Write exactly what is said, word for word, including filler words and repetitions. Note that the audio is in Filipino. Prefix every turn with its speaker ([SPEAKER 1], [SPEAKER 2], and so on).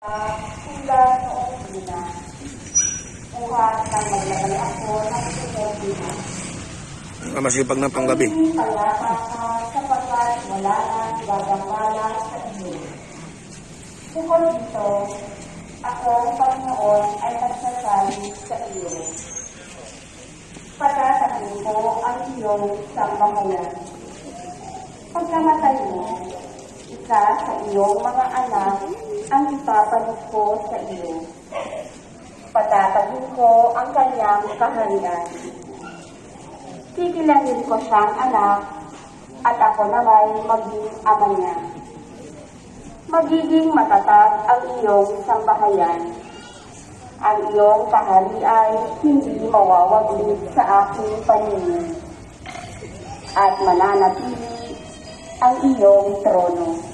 [SPEAKER 1] Hanggang noong una, uhat ng maglagay ako ng sinobina.
[SPEAKER 2] Ah, masipag na panggabi.
[SPEAKER 1] Hindi payapa ka sapagkat wala nang gagambala sa iyo. Bukod dito, ako, Panginoon, ay nagsasabi sa iyo. Patatahin ko ang iyong sambahayan. Pagkamatay mo, isa sa iyong mga anak ang ipapalit ko sa iyo. Patatahin ko ang kanyang kaharian. Kikilahin ko siyang anak at ako naman maging ama niya. Magiging matatag ang iyong sambahayan. Ang iyong kaharian hindi mawawaglit sa aking paningin. At mananatili ang iyong trono.